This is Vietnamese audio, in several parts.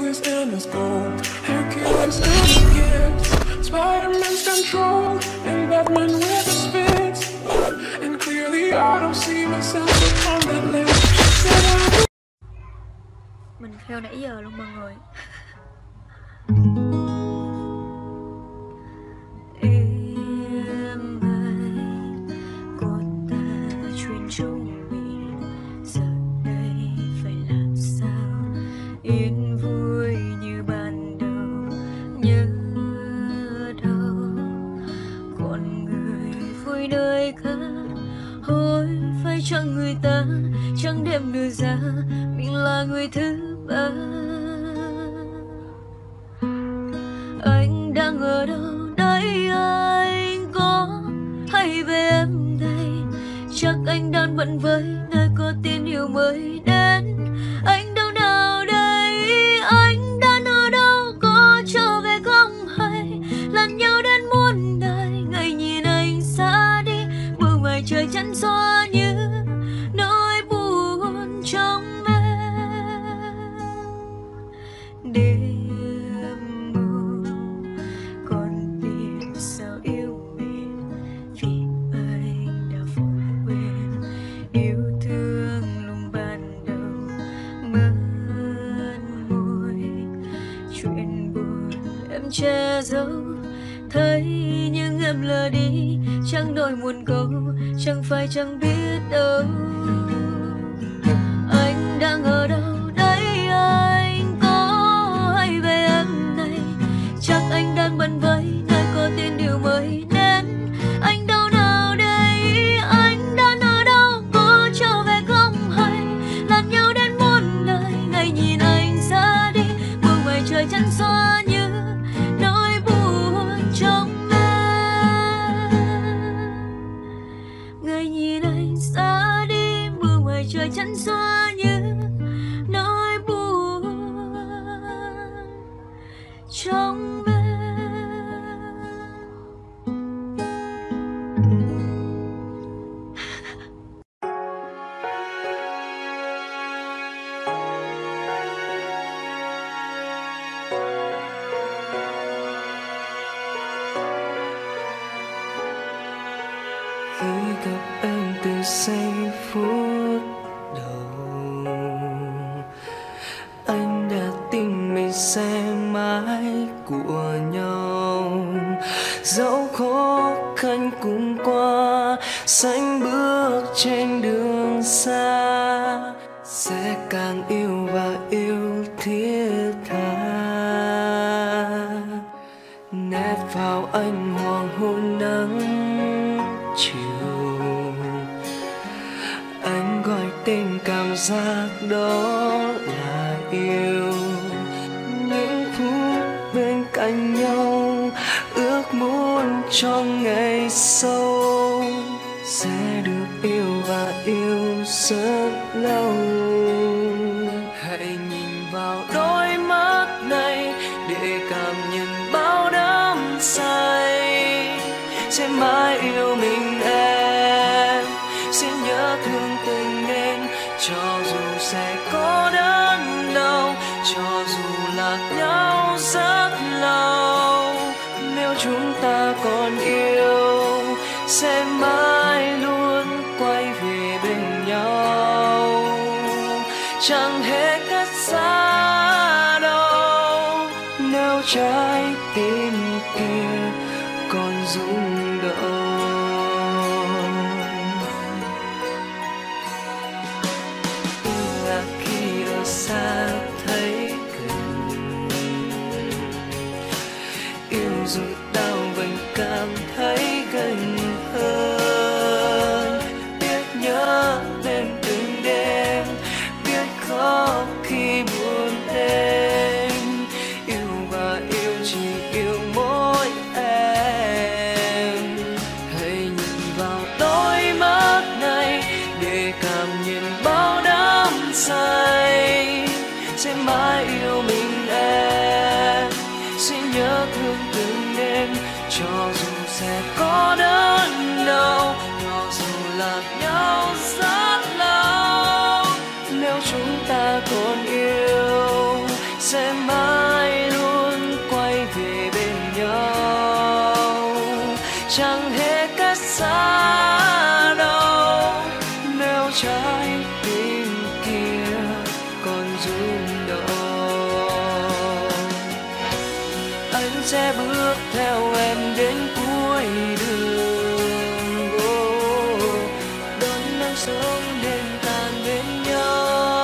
is in his gold, hair killings in his gifts. Spider-Man's control, and Batman with his fists. And clearly I don't see myself upon that list. Mình fail nãy giờ luôn mọi người. Em ơi, có ta chuyện trong mình, giờ đây phải làm sao yên vui như ban đầu. Nhớ đâu còn người vui nơi khác, hối phải chăng người ta chẳng đem đưa ra mình là người thứ ba. Anh đang ở đâu đấy, anh có hay về em đây? Chắc anh đang bận với nơi có tin yêu mới đến. Anh đâu nào đây, anh đang ở đâu, có trở về không hay lặn nhau đến muôn đời. Ngày nhìn anh xa đi, mưa ngoài trời chắn xóa như nỗi buồn trong đêm mưa. Còn biết sao yêu mình, vì anh đã vội quên yêu thương lúc ban đầu. Mất môi chuyện buồn em che giấu, thấy nhưng em lờ đi, chẳng đôi muôn câu, chẳng phải chẳng biết đâu. Anh đang ở đâu đấy, anh có hay về em này? Chắc anh đang bận với nơi có tên điều mới đến. Anh đâu nào đây, anh đang ở đâu, có trở về không hay lặn nhau đến muôn đời. Ngày nhìn anh ra đi, mưa ngoài trời chắn xóa như nỗi buồn trong em. Ngày nhìn anh ra đi, mưa ngoài trời chắn xóa như nỗi buồn trong em. Khi gặp em từ giây phút đầu, anh đã tin mình sẽ mãi của nhau. Dẫu khó khăn cùng qua, sánh bước trên đường xa, sẽ càng yêu và yêu thiết tha. Nét vào anh hoàng hôn nắng chiều, anh gọi tên cảm giác đó là yêu. Những phút bên cạnh nhau, ước muốn cho ngày sau sẽ được yêu và yêu rất lâu. Hãy nhìn vào đôi mắt này để cảm nhận bao đắm say. Sẽ mãi yêu mình em, sẽ nhớ thương từng đêm, cho dù sẽ có đớn đau, cho dù lạc nhau rất lâu. Nếu chúng ta còn yêu, sẽ mãi luôn quay về bên nhau, chẳng hề cách xa đâu. Nếu trái tim kia còn rung động, yêu là khi ở xa thấy gần, yêu dù đau vẫn cảm thấy gần hơn. Biết nhớ đêm từng đêm, biết khóc khi buồn đêm. Yêu và yêu chỉ yêu mỗi em. Hãy nhìn vào đôi mắt này để cảm nhận bao đắm say. Sẽ mãi yêu mình em, sẽ nhớ thương từng đêm, sẽ bước theo em đến cuối đường. Đón nắng sớm đêm tàn bên nhau.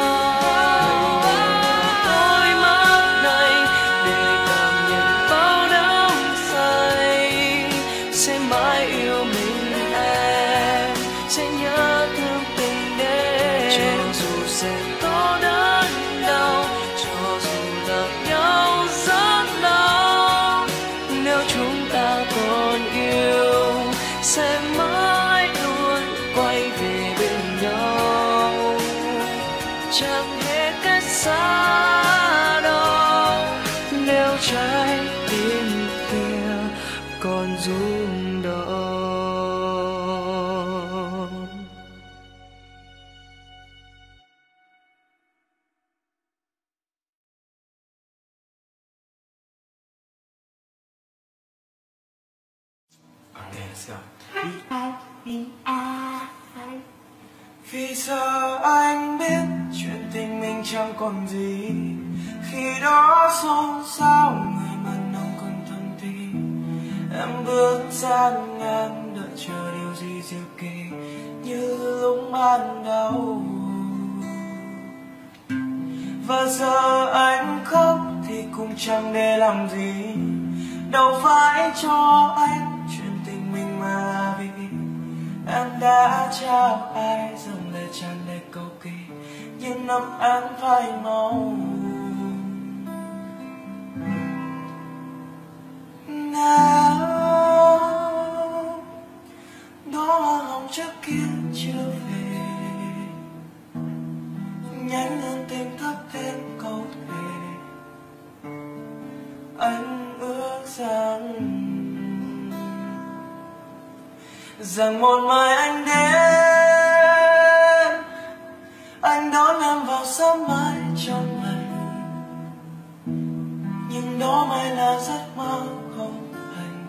Đôi mắt này để cảm nhận bao đắm say, sẽ mãi yêu mình em, sẽ nhớ thương tình đêm. Cho dù sẽ có đớn đau, cho dù là nhau rất lâu, nếu chúng ta còn yêu sẽ mãi luôn quay về bên nhau, chẳng hề cách xa đâu nếu trái tim kia còn rung động. Vì giờ anh biết chuyện tình mình chẳng còn gì, khi đó xôn xao người mà nồng còn thầm thì em bước ra ngàn đợi chờ điều gì diệu kỳ như lúc ban đầu. Và giờ anh khóc thì cũng chẳng để làm gì, đâu phải cho anh chuyện tình mình mà là vì em đã trao ai dòng lệ tràn đầy cầu kỳ nhưng năm án phai màu. Nào đó hoa hồng trước kia chưa về, nhanh hơn tim thấp thêm câu thề. Anh ước rằng một mai anh đến, anh đón em vào sớm mai trong lành, nhưng đó mai là giấc mơ không thành.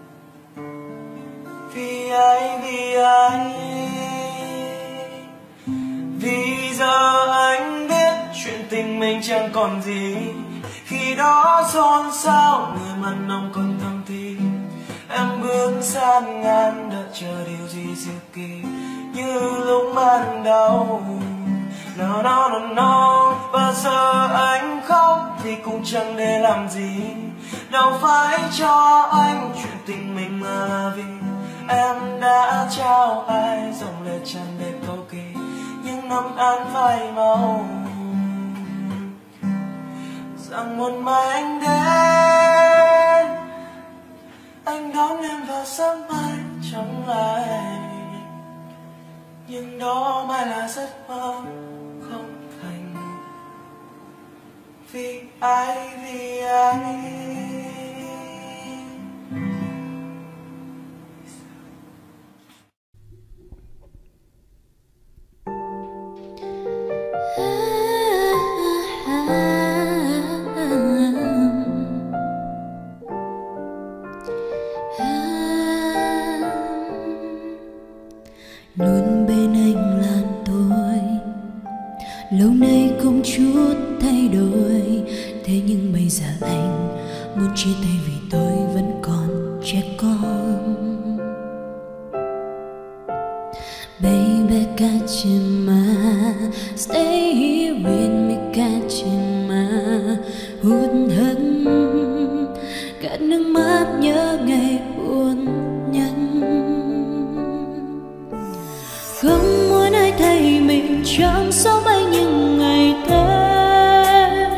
Vì ai, vì giờ anh biết chuyện tình mình chẳng còn gì, khi đó xôn xao người mà nồng còn thầm thì em bước sang ngàn đợi chờ điều gì diệu kỳ như lúc ban đầu. No no no no, và giờ anh khóc thì cũng chẳng để làm gì, đâu phải cho anh chuyện tình mình mà là vì em đã trao ai dòng lệ tràn đầy cầu kỳ nhưng năm án phai màu. Rằng một mai anh đến, anh đón em vào sớm mai trong lành, nhưng đó mai là giấc mơ không thành. Vì ai, luôn bên anh là tôi, lâu nay không chút thay đổi. Thế nhưng bây giờ anh muốn chia tay vì tôi vẫn còn trẻ con. Baby, catch my stay here with me, catch my hút hận cả nước mắt nhớ ngày buồn nhân. Không muốn ai thấy mình chẳng sống bay những ngày thế,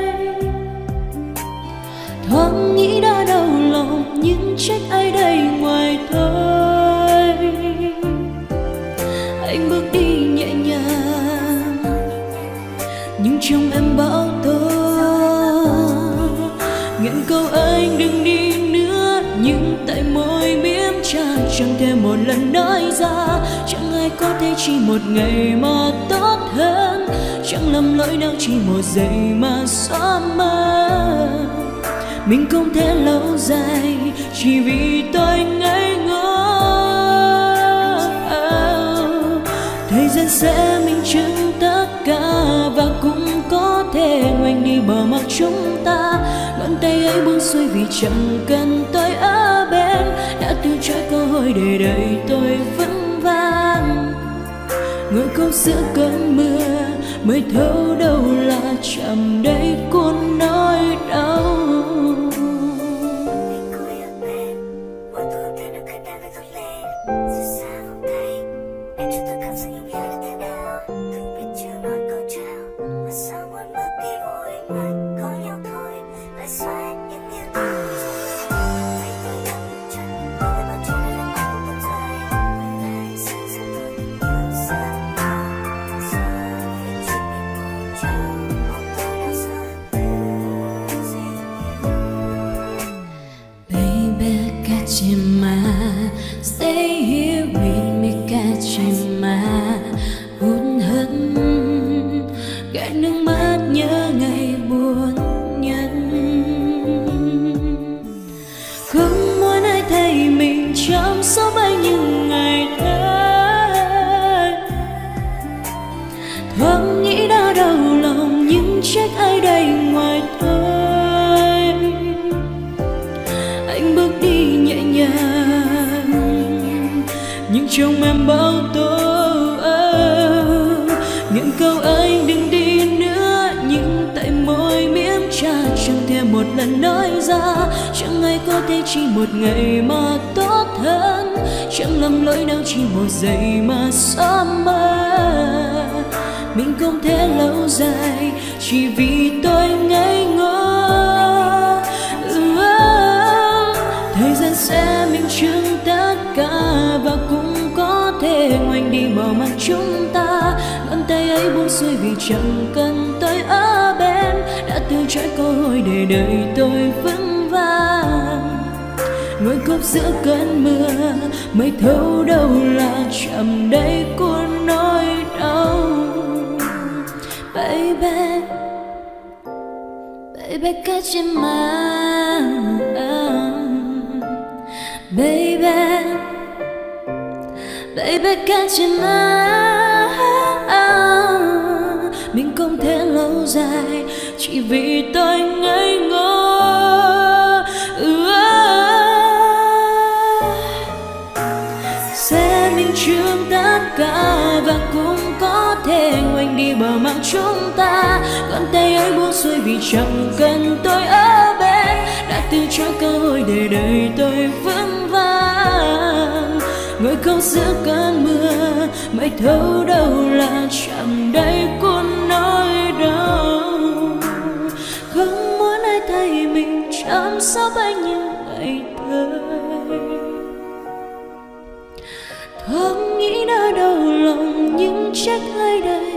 thoáng nghĩ đã đau lòng nhưng trách ai đây ngoài thôi. Anh bước đi nhẹ nhàng nhưng trong em bão tố, nghẹn câu anh đừng đi nữa, nhưng tại môi miếm chặt chẳng thể một lần nói ra. Chẳng ai có thể chỉ một ngày mà tốt hơn, chẳng lầm lỗi nào chỉ một giây mà xóa mơ. Mình không thể lâu dài chỉ vì tôi ngây ngô. Thời gian sẽ minh chứng tất cả và cũng có thể ngoảnh đi bỏ mặc chúng ta. Ngón tay ấy buông xuôi vì chẳng cần tôi ở bên, đã từ chối cơ hội để đời tôi vững vàng. Ngồi câu giữa cơn mưa mới thấu đâu là chạm đáy cuốn nỗi đau. Stay here with me, Kachima. Hôn hận, gạt nước mắt nhớ ngày buồn nhân. Không muốn ai thấy mình trong số bao nhiêu ngày tháng. Thoáng nghĩ đã đau lòng nhưng trách ai đây ngoài thôi. Anh bước đi nhẹ nhàng nhưng trong em bao tố. Những câu anh đừng đi nữa nhưng tại môi miếm cha chẳng thể một lần nói ra. Chẳng ai có thể chỉ một ngày mà tốt hơn, chẳng lầm lỗi đâu chỉ một giây mà xóa mơ. Mình không thể lâu dài chỉ vì tôi ngây ngô. Thời gian sẽ minh chứng tất cả và cũng có thể ngoảnh đi bỏ mặc chúng ta. Ngón tay ấy buông xuôi vì chẳng cần tôi ở bên, đã từ chối cơ hội để đời tôi vững vàng. Ngồi khóc giữa cơn mưa mới thấu đâu là chạm đáy của nỗi đau. Baby, baby Kachima. Baby, baby Kachima. Mình không thể lâu dài chỉ vì tôi ngây ngô. Sẽ minh chứng tất cả và cũng có thể ngoảnh đi bỏ mặc chúng ta. Con tay ấy buông xuôi vì chẳng cần tôi ở bên, đã từ chối cơ hội để đời tôi vững vàng. Ngồi khóc giữa cơn mưa mới thấu đâu là chạm đáy của nỗi đau. Không muốn ai thấy mình trong số bao nhiêu ngày thơ. Thoáng nghĩ đã đau lòng nhưng trách ai đây